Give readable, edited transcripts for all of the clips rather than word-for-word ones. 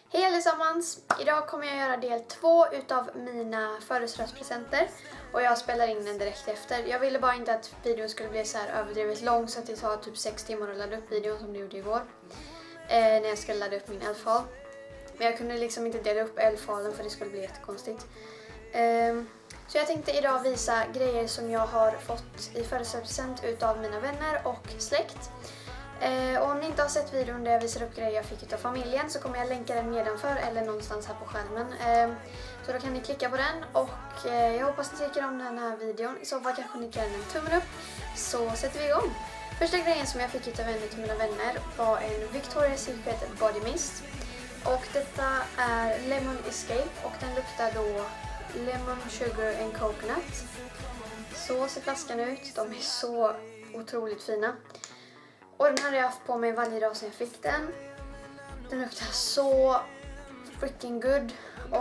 Hej allesammans! Idag kommer jag göra del 2 utav mina födelsedagspresenter. Och jag spelar in den direkt efter. Jag ville bara inte att videon skulle bli så här överdrivet lång så att det tar typ 6 timmar att ladda upp videon som det gjorde igår. När jag skulle ladda upp min eldfal. Men jag kunde liksom inte dela upp eldfalen för det skulle bli jättekonstigt. Så jag tänkte idag visa grejer som jag har fått i födelsedagspresent utav mina vänner och släkt. Och om ni inte har sett videon där jag visar upp grejer jag fick utav familjen så kommer jag länka den nedanför eller någonstans här på skärmen. Så då kan ni klicka på den och jag hoppas ni tycker om den här videon. I så fall kanske ni kan en tummen upp så sätter vi igång. Första grejen som jag fick utav en av mina vänner var en Victoria's Secret Body Mist. Och detta är Lemon Escape och den luktar då Lemon Sugar and Coconut. Så ser flaskan ut, de är så otroligt fina. Och den här har jag haft på mig varje dag sedan jag fick den. Den luktar så freaking good. Och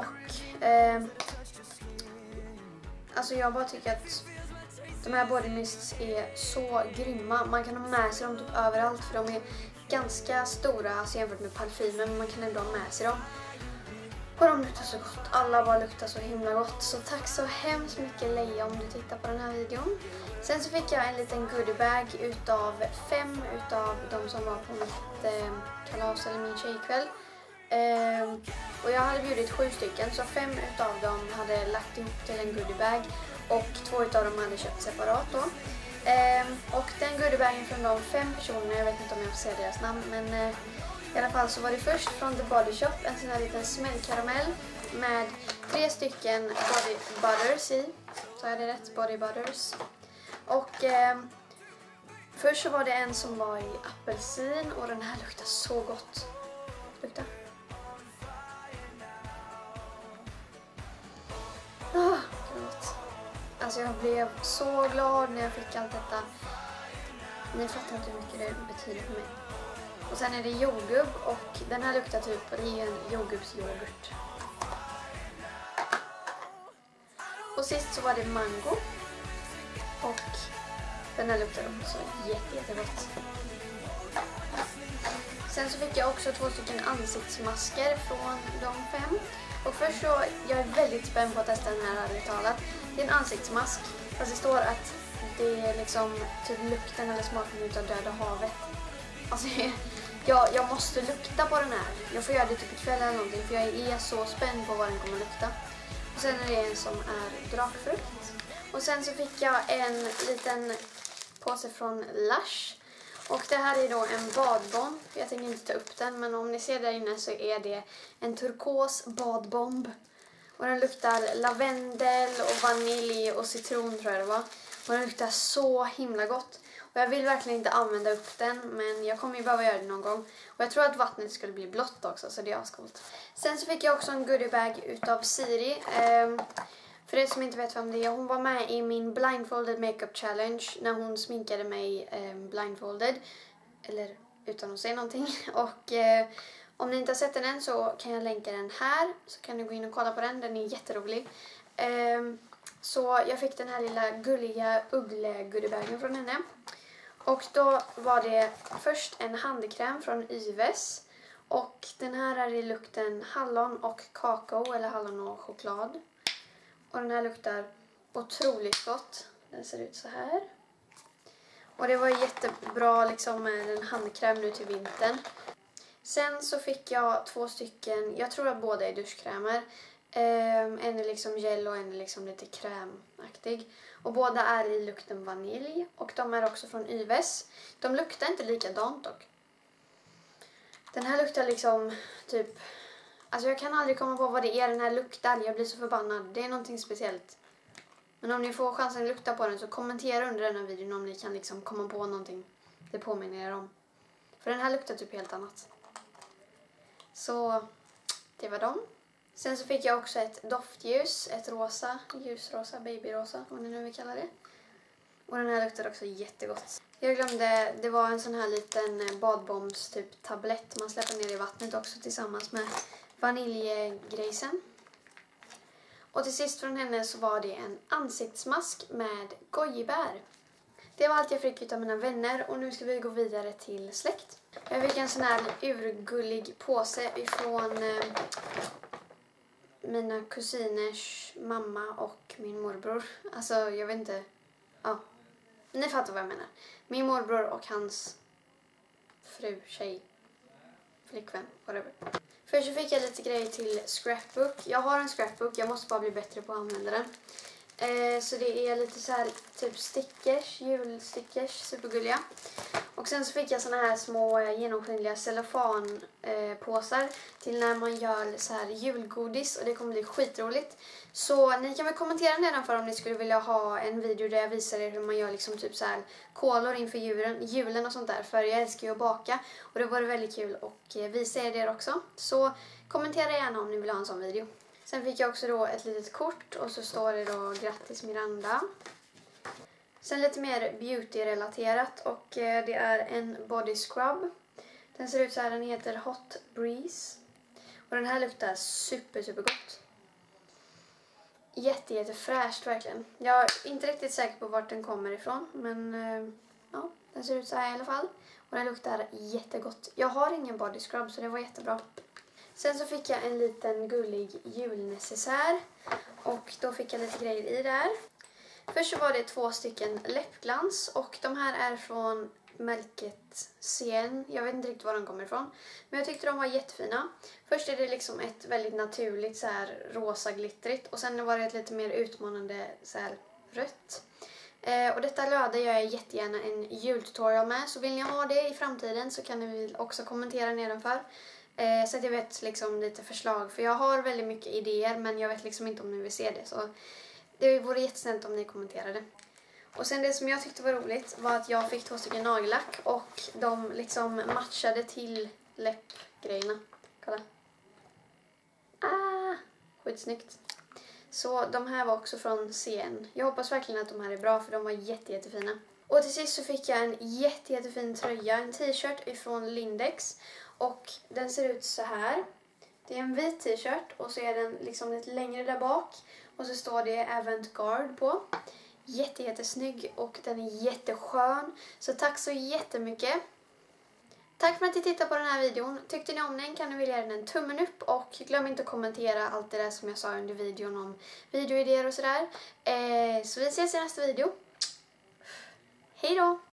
alltså jag bara tycker att de här body mists är så grymma. Man kan ha med sig dem typ överallt för de är ganska stora alltså jämfört med parfymen. Men man kan ändå ha med sig dem. Och de luktar så gott. Alla bara luktar så himla gott. Så tack så hemskt mycket Leia om du tittar på den här videon. Sen så fick jag en liten goodiebag utav 5 utav de som var på mitt kalas eller min tjejkväll. Och jag hade bjudit 7 stycken så 5 utav dem hade lagt ihop till en goodiebag. Och 2 utav dem hade köpt separat då. Och den goodiebagen från de 5 personerna, jag vet inte om jag får säga deras namn men i alla fall så var det först från The Body Shop en sån här liten smällkaramell med 3 stycken body butters i. Så är det rätt, body butters. Och först så var det en som var i apelsin och den här luktar så gott. Lukta. Gott. Alltså jag blev så glad när jag fick allt detta. Ni fattar inte hur mycket det betyder för mig. Och sen är det jordgubb och den här luktar typ ren jordgubbsyoghurt. Och sist så var det mango. Och den här luktar också jättegott. Sen så fick jag också 2 stycken ansiktsmasker från de 5. Och först så, jag är väldigt spänd på att testa den här ärligt talat. Det är en ansiktsmask. Fast det står att det är liksom typ lukten eller smaken utav Döda havet. Alltså jag måste lukta på den här. Jag får göra det typ ikväll eller någonting för jag är så spänd på vad den kommer lukta. Och sen är det en som är drakfrukt. Och sen så fick jag en liten påse från Lush. Och det här är då en badbomb. Jag tänker inte ta upp den men om ni ser där inne så är det en turkos badbomb. Och den luktar lavendel och vanilj och citron tror jag det var. Och den luktar så himla gott. Och jag vill verkligen inte använda upp den men jag kommer ju behöva göra det någon gång. Och jag tror att vattnet skulle bli blått också så det är ascoolt. Sen så fick jag också en goodiebag utav Siri. För er som inte vet vem det är, hon var med i min blindfolded makeup challenge när hon sminkade mig blindfolded. Eller utan att säga någonting. Och om ni inte har sett den än så kan jag länka den här. Så kan ni gå in och kolla på den, den är jätterolig. Så jag fick den här lilla gulliga uggle-goodiebagen från henne. Och då var det först en handkräm från Yves. Och den här är i lukten hallon och kakao eller hallon och choklad. Och den här luktar otroligt gott. Den ser ut så här. Och det var jättebra liksom med en handkräm nu till vintern. Sen så fick jag 2 stycken, jag tror att båda är duschkrämer. En är liksom gel och en är liksom lite krämaktig. Och båda är i lukten vanilj. Och de är också från Yves. De luktar inte likadant dock. Den här luktar liksom typ... Alltså jag kan aldrig komma på vad det är den här luktar. Jag blir så förbannad. Det är någonting speciellt. Men om ni får chansen att lukta på den så kommentera under den här videon om ni kan liksom komma på någonting. Det påminner er om. För den här luktar typ helt annat. Så det var dem. Sen så fick jag också ett doftljus. Ett rosa, ljusrosa, babyrosa. Vad ni nu vill kalla det. Och den här luktar också jättegott. Jag glömde, det var en sån här liten badbombs typ tablett. Man släpper ner i vattnet också tillsammans med vaniljgrejsen. Och till sist från henne så var det en ansiktsmask med gojibär. Det var allt jag fick av mina vänner och nu ska vi gå vidare till släkt. Jag fick en sån här urgullig påse ifrån mina kusiners mamma och min morbror. Alltså jag vet inte. Ja, ni fattar vad jag menar. Min morbror och hans fru, tjej, flickvän, whatever. Först så fick jag lite grejer till scrapbook. Jag har en scrapbook, jag måste bara bli bättre på att använda den. Så det är lite så här typ stickers, julstickers, supergulliga. Och sen så fick jag såna här små genomskinliga cellofanpåsar till när man gör så här julgodis och det kommer bli skitroligt. Så ni kan väl kommentera nedanför om ni skulle vilja ha en video där jag visar er hur man gör liksom typ så här kolor inför julen och sånt där. För jag älskar ju att baka och det vore väldigt kul att visa er det också. Så kommentera gärna om ni vill ha en sån video. Sen fick jag också då ett litet kort och så står det då grattis Miranda. Sen lite mer beauty-relaterat och det är en body scrub. Den ser ut så här, den heter Hot Breeze. Och den här luktar super gott. Jättefräscht verkligen. Jag är inte riktigt säker på vart den kommer ifrån men ja, den ser ut så här i alla fall. Och den luktar jättegott. Jag har ingen body scrub så det var jättebra. Sen så fick jag en liten gullig julnecessär och då fick jag lite grejer i där. Först så var det 2 stycken läppglans och de här är från märket CN. Jag vet inte riktigt var de kommer ifrån. Men jag tyckte de var jättefina. Först är det liksom ett väldigt naturligt så här rosa glittrigt och sen var det ett lite mer utmanande så här rött. Och detta lödde jag jättegärna en jultutorial med. Så vill ni ha det i framtiden så kan ni också kommentera nedanför. Så att jag vet liksom lite förslag. För jag har väldigt mycket idéer men jag vet liksom inte om ni vill se det. Så det vore jättesnällt om ni kommenterade. Och sen det som jag tyckte var roligt var att jag fick 2 stycken nagellack. Och de liksom matchade till läppgrejerna. Kolla. Skitsnyggt. Så de här var också från CN. Jag hoppas verkligen att de här är bra för de var jättefina. Och till sist så fick jag en jättefin tröja. En t-shirt ifrån Lindex. Och den ser ut så här. Det är en vit t-shirt och så är den liksom lite längre där bak. Och så står det Avantgarde på. Jättesnygg och den är jätteskön. Så tack så jättemycket. Tack för att ni tittade på den här videon. Tyckte ni om den kan ni vilja ge den en tummen upp. Och glöm inte att kommentera allt det där som jag sa under videon om videoidéer och sådär. Så vi ses i nästa video. Hej då!